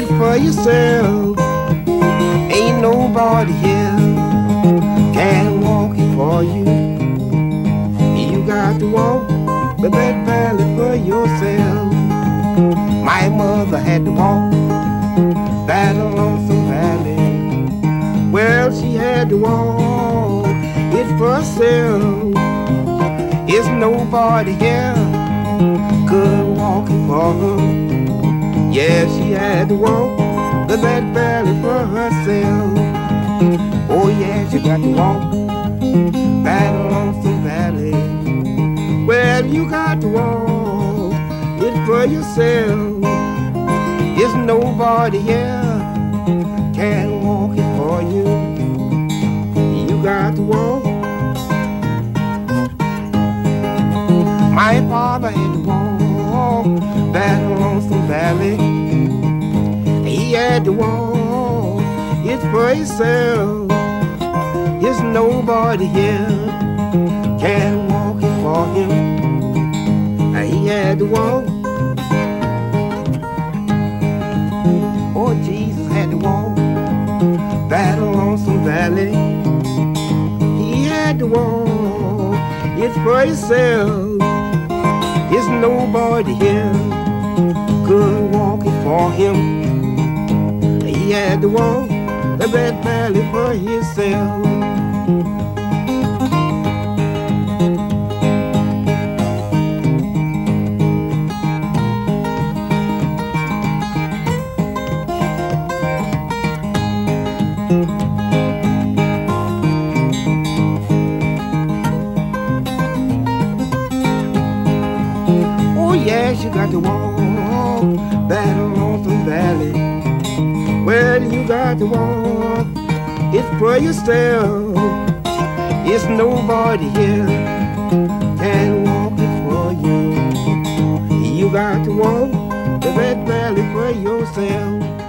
it for yourself. Ain't nobody here can walk it for you. You got to walk the Red Valley for yourself. My mother had to walk that lonesome valley. Well, she had to walk it for herself. It's nobody here could walk it for her. Yeah, she had to walk the Red Valley for herself. Oh yeah, she got to walk that lonesome valley. Well, you got to walk it for yourself. It's nobody here can walk it for you. You got to walk. My father had to walk that lonesome valley. He had to walk it for himself. There's nobody here can walk it for him. He had to walk. Oh, Jesus had to walk that lonesome valley. He had to walk it for himself. There's nobody here could walk it for him. He had to walk the Red Valley for himself. Oh yes, you got to walk that lonesome valley. Well, you got to walk it for yourself. It's nobody here can walk it for you. You got to walk the Red Valley for yourself.